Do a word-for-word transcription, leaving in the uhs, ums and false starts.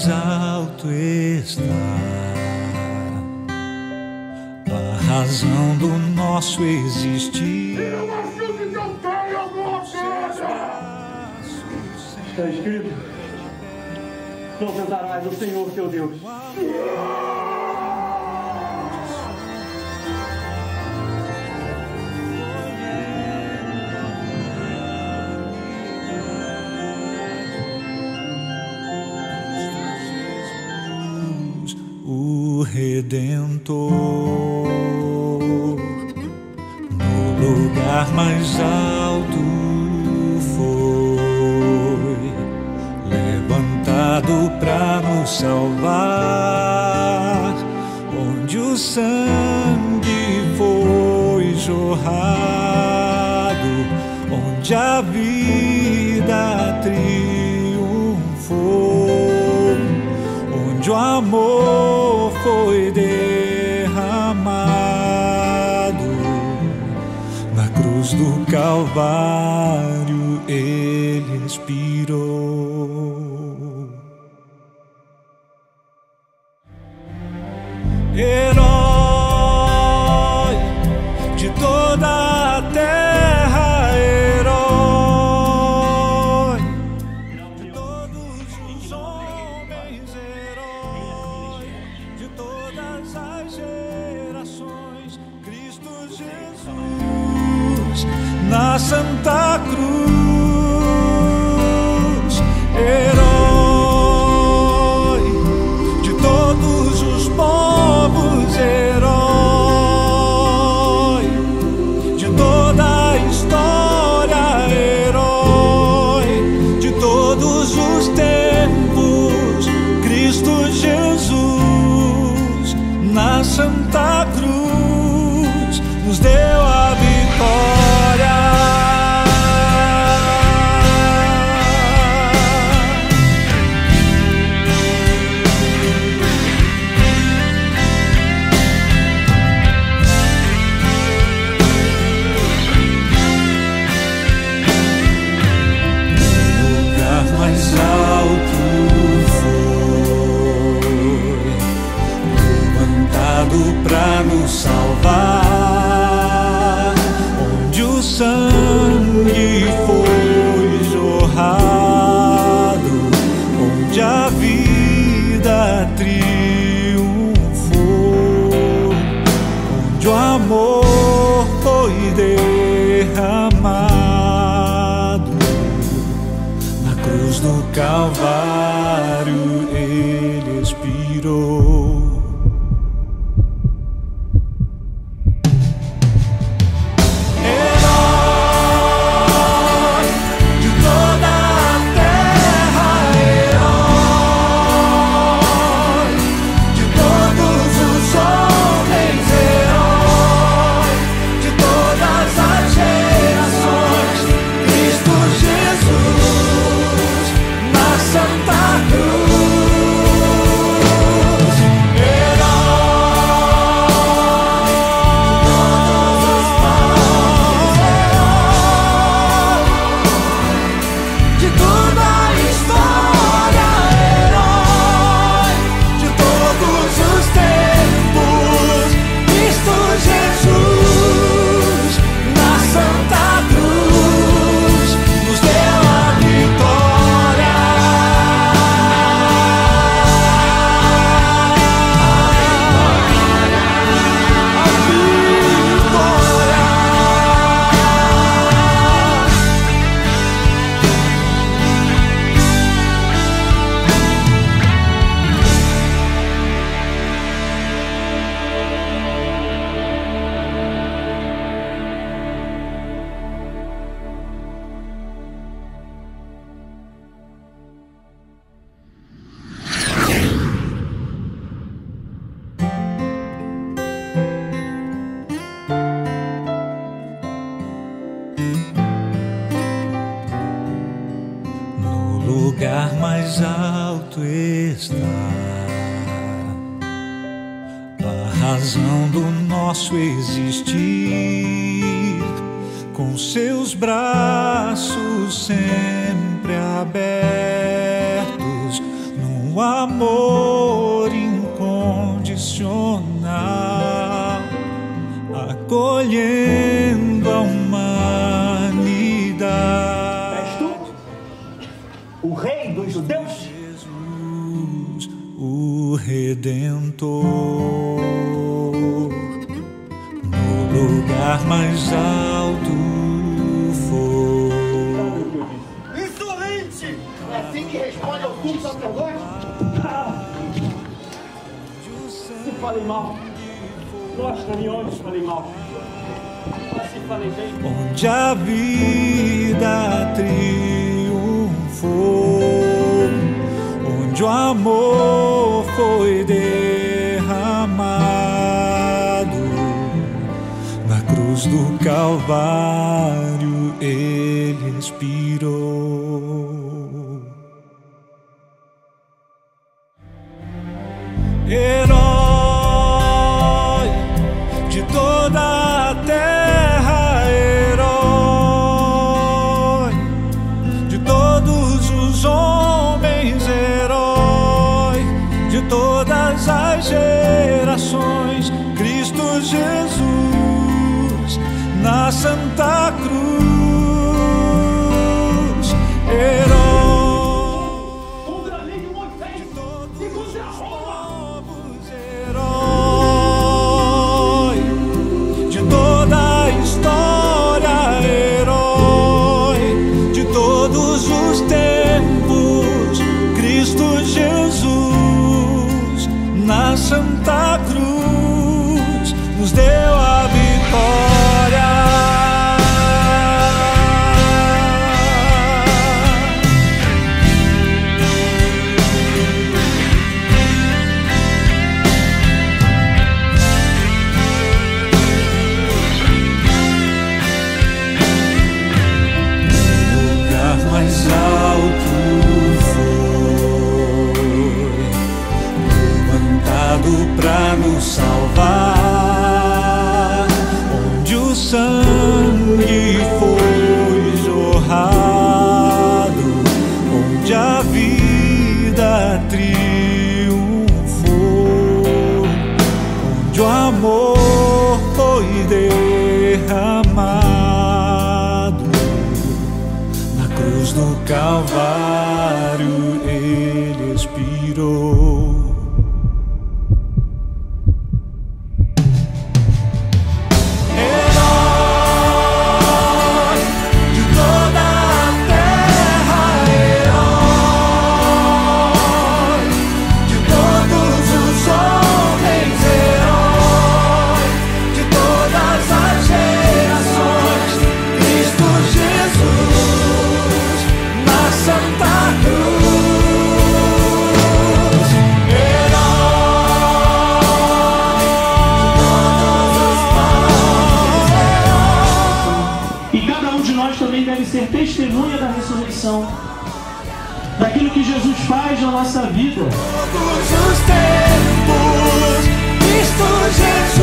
mais alto está, a razão do nosso existir. Eu acho que eu tenho alguma coisa. Está escrito: não tentarás o Senhor teu Deus. O Redentor, no lugar mais alto foi levantado para nos salvar, onde o sangue foi jorrado, onde a vida triunfou, onde o amor foi derramado. Na cruz do Calvário ele expirou. Herói de toda a terra, herói de todos os homens, herói de todas as gerações, Cristo Jesus na Santa Cruz. Herói de todos os povos, herói de toda a história, herói de todos os tempos, Cristo Jesus na Santa Cruz nos deu a vitória. Para nos salvar, onde o sangue foi jorrado, onde a vida triunfou, onde o amor foi derramado. Na cruz do Calvário ele expirou. Lugar mais alto está, a razão do nosso existir, com seus braços sempre abertos, num com amor incondicional, acolhendo a humanidade. És tu, o Rei dos Judeus? Jesus, o Redentor, no lugar mais alto foi. Insolente! É assim que responde ao culto sacerdote? Ah, se falei mal, mostra-me onde falei mal. Mas se falei bem, Onde a vida triunfou, onde o amor foi derramado, na cruz do Calvário ele expirou. Herói de toda a terra, herói de todos os homens, herói de todas as gerações, Cristo Jesus na Santa Cruz, herói contra a lei de Moisés e contra Roma. herói de toda a história, herói de todos os tempos, Cristo Jesus na Santa Cruz nos deu a vitória. Mais alto foi levantado pra nos salvar, onde o sangue foi jorrado, onde a vida triunfou, onde o amor foi derramado, na cruz do Calvário ele expirou. Herói de toda a terra, herói de todos os homens, herói de todas as gerações, Cristo Jesus na Santa Cruz, E cada um de nós também deve ser testemunha da ressurreição, daquilo que Jesus faz na nossa vida. todos os tempos, Cristo Jesus.